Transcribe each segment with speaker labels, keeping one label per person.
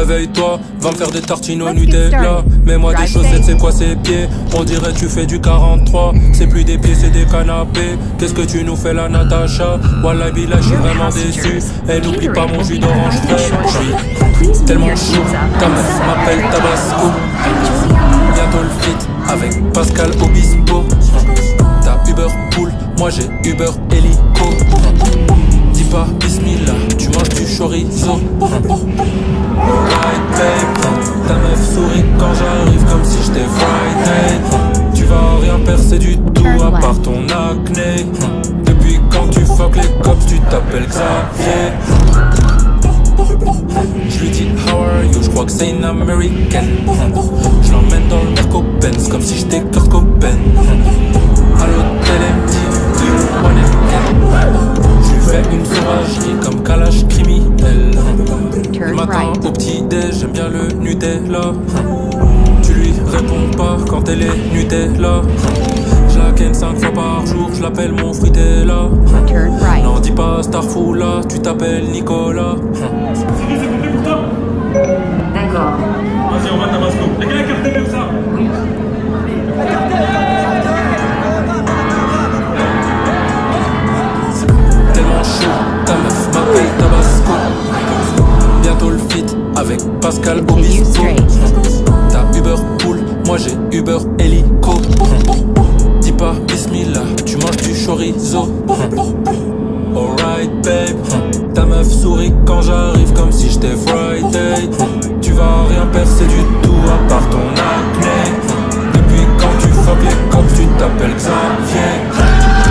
Speaker 1: Réveille-toi, va me faire des tartines au Nutella. Mets-moi des chaussettes, c'est quoi ces pieds? On dirait tu fais du 43. C'est plus des pieds, c'est des canapés. Qu'est-ce que tu nous fais la Natacha? Wallah billah, je suis vraiment déçu. Et n'oublie pas mon jus d'orange frais. Je suis tellement chaud, ta meuf m'appelle Tabasco. Bientôt le feat avec Pascal Obispo. T'as Uber Pool, moi j'ai Uber Hélico. Dis pas bismillah, tu manges du chorizo. Alright babe, ta meuf sourit quand j'arrive comme si j'étais Friday. Tu vas rien percer du tout à part ton acné. Depuis quand tu fuck les cops, tu t'appelles Xavier. Je lui dis how are you, je crois que c'est une américaine. Je l'emmène dans le Merco-Benz comme si j'étais Kurt Cobain. À l'hôtel elle me dit, do you wanna get? Je lui fais une sauvagerie comme Kalash criminel. Le matin au petit déj, j'aime bien le Nutella. Tu lui réponds pas quand elle est Nutella. Je la ken 5 fois par jour, je l'appelle mon fritella. Non dis pas Starfoula, tu t'appelles Nicolas.
Speaker 2: D'accord.
Speaker 3: Vas-y, on va à Tabasco. Y'a quelqu'un qui a retenu ça? Oui.
Speaker 1: Tellement chaud, ta meuf m'appelle Tabasco. Bientôt le feat avec Pascal Obispo. T'as Uber Pool, moi j'ai Uber Hélico. Dis pas bismillah, tu manges du chorizo. Alright babe, ta meuf sourit quand j'arrive comme si j'étais Friday. Tu vas rien percer du tout à part ton acné. Depuis quand tu fuck les cops, tu t'appelles Xavier.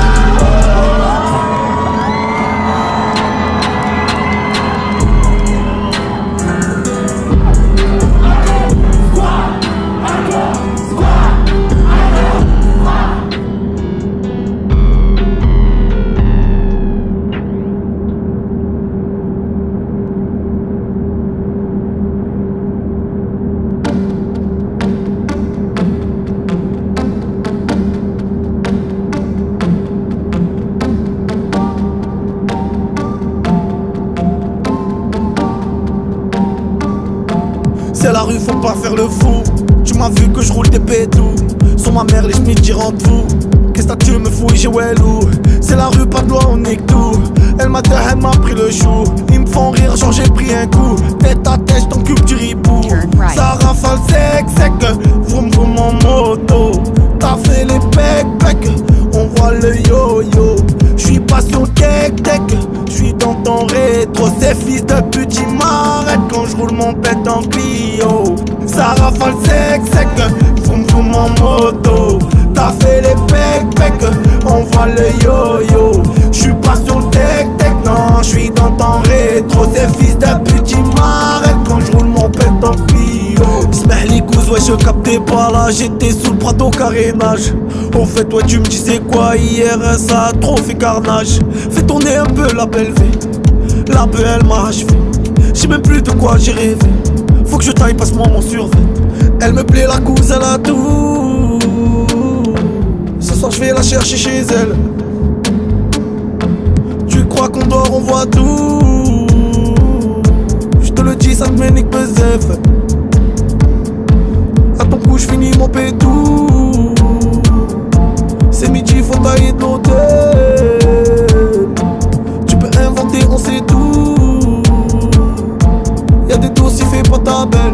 Speaker 4: C'est la rue, faut pas faire le fou. Tu m'as vu que je roule des pétous. Sur ma mère, les schmitts tirent tout. Qu'est-ce que tu me fouilles, j'ai wellou. C'est la rue, pas de loi, on nique tout. Elle m'a pris le chou. Ils me font rire, genre j'ai pris un coup. Tête à tête, j't'encule du ribou. Ça rafale sec, vroom vroom en moto. T'as fait les bec, on voit le yo-yo. J'suis pas sur le tech, j'suis dans ton rétro. Ces fils de pute, ils m'arrêtent quand j'roule mon pète en Clio. Ça rafale sec, vroom vroom en moto. T'as fait les bec, on voit le yo-yo. J'suis pas sur le tech, non, j'suis dans ton rétro. Ces fils de pute, ils m'arrêtent quand j'roule mon pète en Clio. Smeh les couses, ouais, je captais pas là, j'étais sous le Prado au carénage. Au fait, toi, tu me disais quoi hier, ça a trop fait carnage. Fais tourner un peu la belle V, la belle elle m'a achevé. J'sais même plus de quoi j'ai rêvé. Faut que je taille, passe-moi mon survêt. Elle me plaît la couse, elle a tout. Ce soir je vais la chercher chez elle. Tu crois qu'on dort, on voit tout. Je te le dis, ça te ménique bezef. À ton cou, je finis mon pétou. C'est midi, faut tailler de l'hôtel. Tu peux inventer, on sait tout. Y'a des dossiers, fais pas ta belle.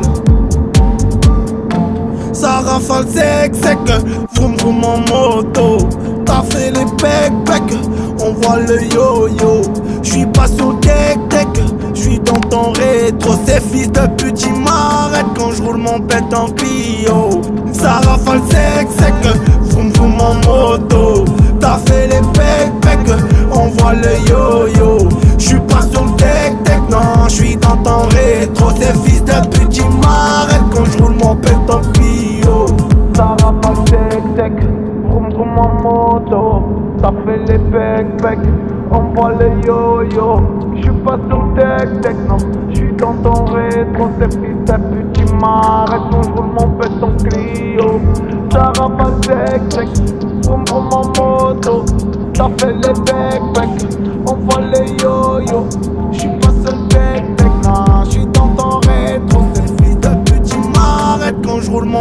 Speaker 4: Ça rafale sec, vroom vroom en moto. T'as fait les bec, on voit le yo-yo. J'suis pas sur le tech, j'suis dans ton rétro. Ces fils de pute, ils m'arrêtent quand j'roule mon pète en Clio. Ça rafale sec, vroom vroom en moto. T'as fait les bec, on voit le yo-yo. J'suis pas sur le tech, non, j'suis dans ton rétro. Ces fils de pute, ils m'arrêtent quand j'roule mon pète en Clio. Ça rafale sec, vroom vroom en moto. T'as fait les bec, on voit le yo-yo. J'suis pas sur le tech, non, j'suis dans ton rétro. Ces fils de pute, ils m'arrêtent quand j'roule mon pète en Clio. Ça rafale sec, vroom vroom en moto. T'as fait les bec, on voit le yo-yo. J'suis pas sur le tech, non, j'suis dans ton rétro.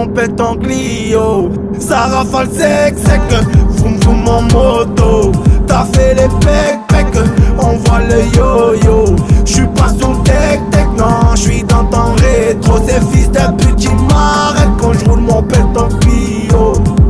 Speaker 4: mon pète en Clio. Ça rafale sec, vroom vroom en moto. T'as fait les pecs, on voit le yo-yo. J'suis pas sur le tech, non, j'suis dans ton rétro. Ces fils de petit m'arrêtent quand j'roule mon pète en Clio.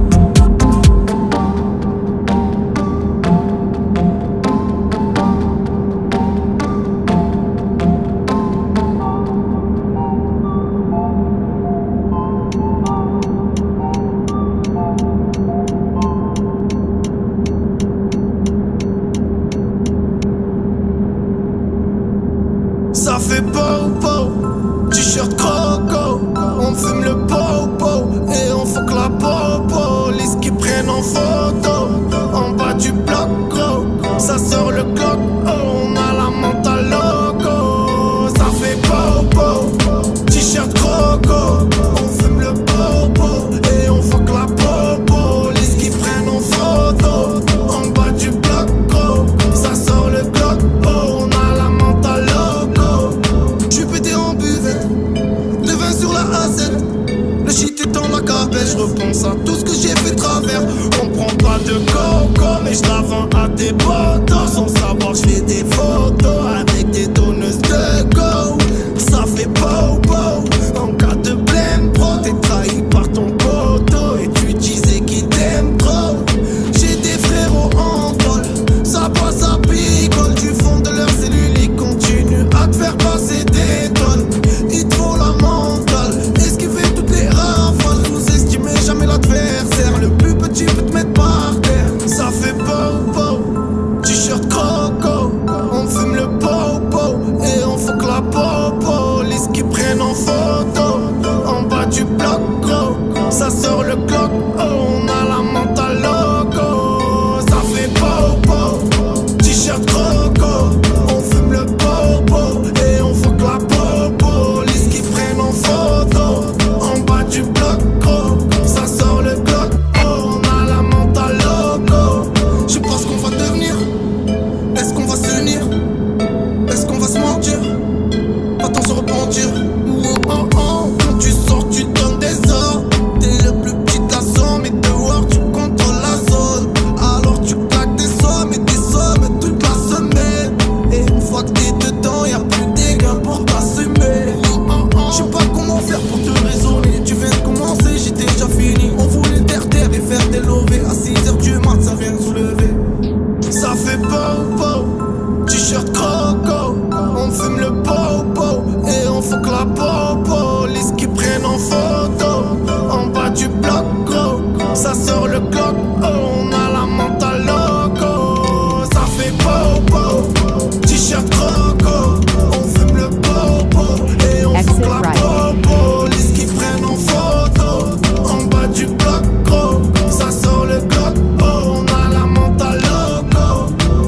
Speaker 4: Ça fait po-po, t-shirt croco. On fume le po-po et on fuck la popo. Les qui prennent en photo en bas du bloc, gros. Ça sort le clock, oh, on a la mentale loco. Ça fait po-po, t-shirt croco. On fume le po-po et on fuck la popo. Les qui prennent en photo en bas du bloc, gros. Ça sort le clock, oh, on a la mentale loco. J'suis pété en buvette, de vin sur la A7. Le shit est dans ma cabelle, j'repense à tout ce que j'ai fait travers. On prend pas de coco, mais j'la vends à des potos. Sans savoir j'fais des photos avec des donneuses de go. Ça fait po-po, en cas de blême pro. T'es trahi par ton poteau et tu disais qu'il t'aime trop. J'ai des frérots en vol, ça passe à picole. Du fond de leur cellule, ils continuent à te faire passer des tonnes. Il te faut la mentale, esquiver toutes les rafales. Sous-estimer jamais l'adversaire, le plus petit peut te mettre par terre. Ça fait po-po, t-shirt croco. On fume le po-po et on fuck la popo. Les qui prennent en photo en bas du bloc, gros. Ça sort le clock, oh, on a la mentale loco. Ça fait po-po, t-shirt croco. On fume le po-po et on fuck la popo. Les qui prennent en photo en bas du bloc, gros. Ça sort le clock, oh, on a la mentale loco. Je sais pas ce qu'on va devenir. Est-ce qu'on va s'unir? Est-ce qu'on va se mentir? Pas-t-on se repentir? Oh, oh, oh. Quand tu sors, tu donnes des ordres. T'es le plus petit de la somme, mais dehors tu contrôles la zone. Alors tu claques des sommes toute la semaine. Et une fois que t'es dedans, y'a plus des gains pour t'assumer. Je sais pas comment faire pour te raisonner. Tu viens de commencer, j'ai déjà fini. On voulait terre et faire des lovés. À 6h du mat, ça vient de soulever. Ça fait po-po, t-shirt croco. On fume le po-po et on fuck la popo. Les qui prennent en photo en bas du bloc, gros. Ça sort le clock, oh, on a la mentale loco. Ça fait po-po, t-shirt croco. On fume le po-po et on fuck la popo. Les qui prennent en photo en bas du bloc, gros. Ça sort le clock, oh, on a la mentale loco.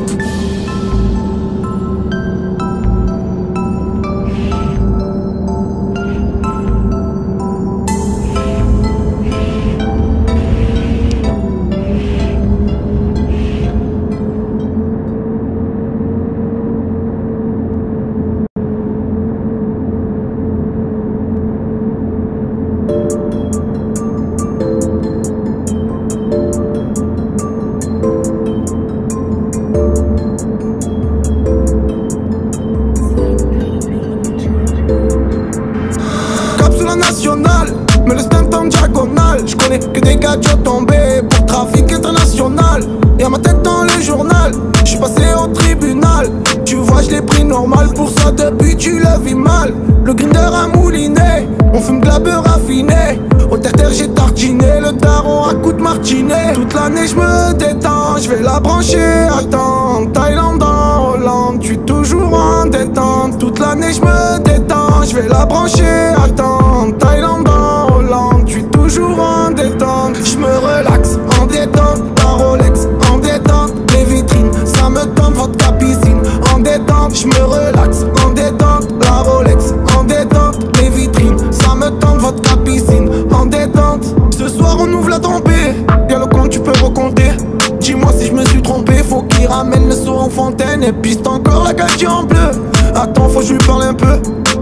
Speaker 4: Capsule nationale, mais le stunt en diagonale. Je connais que des gadgets tombés pour trafic international. Y'a ma tête dans le journal, j'suis passé au tribunal. Tu vois, je l'ai pris normal, pour ça depuis tu le vis mal. Le grinder a mouliné, on fume de la beurre raffinée. Au terre-terre j'ai tartiné, le daron à coups de martinet. Toute l'année je me détends, je vais la brancher. Attends, Thaïlande en Hollande, tu toujours en détente. Toute l'année je me détends, je vais la brancher. Attends, Thaïlande en Hollande, tu toujours en détente. Je me relaxe en détente, la Rolex en détente. Les vitrines, ça me tente, votre piscine en détente. Je me relaxe en détente, la Rolex en détente. Les vitrines, ça me tente, votre piscine en détente. Ce soir on ouvre la trompée, y'a le compte, tu peux recompter. Dis-moi si je me suis trompé, faut qu'il ramène le seau en fontaine. Et piste encore la gadget en bleu. Attends, faut que je lui parle un peu.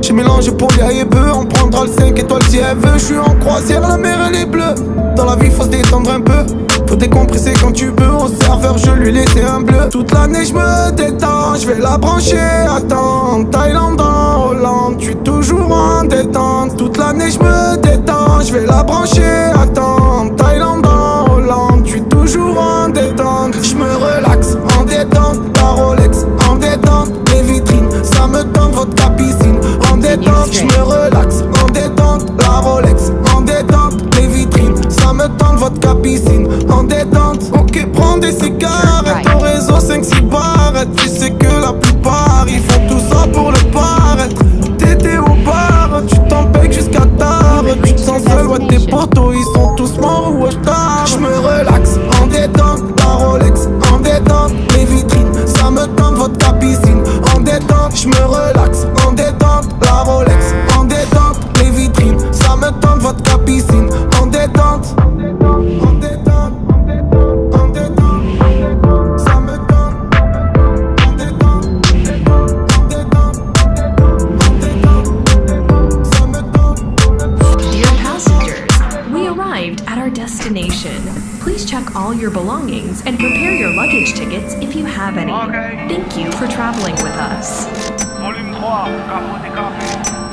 Speaker 4: J'ai mélangé Polia et bœuf, on prendra le 5 étoiles si elle veut. Je suis en croisière, la mer elle est bleue. Dans la vie faut se détendre un peu, faut décompresser quand tu peux. Au serveur je lui laissais un bleu. Toute l'année je me détends, je vais la brancher. Attends, Thaïlande en Hollande, je suis toujours en détente. Toute l'année je me détends, je vais la brancher. Attends, Thaïlande en Hollande, je suis toujours en détente. Je me relaxe en détente, la Rolex en détente. Les vitrines, ça me tente, votre piscine en détente. Je me relaxe en détente, la Rolex en détente. Les vitrines, ça me tente, votre piscine en détente. Ok, prends des cigarettes, au réseau 5-6 barrettes. Tu sais que la plupart, ils font tout ça pour le paraître. T'étais au bar, tu t'en payes jusqu'à tard. Tu te sens seul, ouais tes potos, ils sont tous morts ou tard. Je me relaxe en détente, la Rolex en détente. Les vitrines, ça me tente, votre piscine en détente. Je me relaxe en détente, la Rolex en détente. Les vitrines, ça me tente, votre piscine en détente. En détente, en détente, ça me tente. En détente, en détente, en détente, ça me tente.
Speaker 2: Dear passengers, we arrived at our destination. Please check all your belongings and prepare your luggage tickets if you have any. Thank you for traveling with us.
Speaker 3: Volume 3, Capo des Cafés.